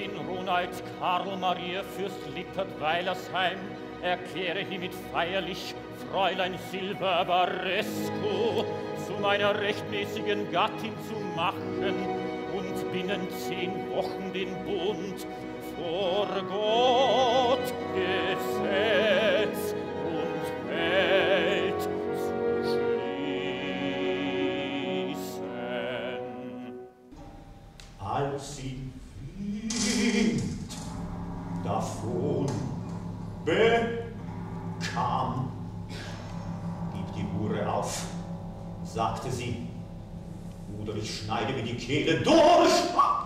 bin Ronald Karl Maria Fürst Lippert Weilersheim, erkläre hiermit feierlich Fräulein Silber Baresco zu meiner rechtmäßigen Gattin zu machen und binnen 10 Wochen den Bund vor Gott, Gesetz und Welt zu schließen. Als sie fliehend davon bekam, gib die Hure auf, sagte sie, oder ich schneide mir die Kehle durch.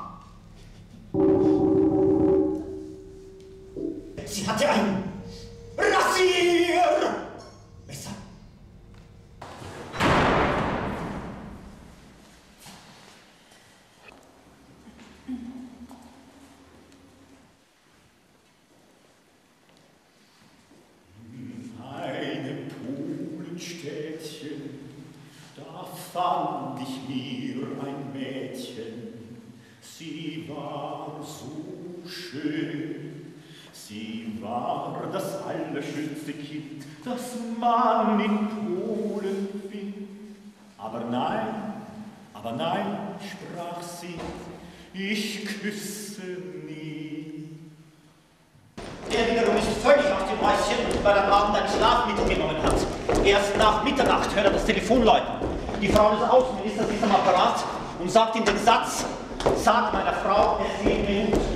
Sie hatte ein Rasiermesser. In einem Polenstädtchen, da fand ich mir ein Mädchen. Sie war so schön. Sie war das allerschönste Kind, das man in Polen findet. Aber nein, sprach sie, ich küsse nie. Er wiederum ist völlig auf dem Häuschen, weil er am Abend ein Schlafmittel genommen hat. Erst nach Mitternacht hört er das Telefon läuten. Die Frau des Außenministers ist am Apparat und sagt ihm den Satz, sag meiner Frau, es geht mir gut.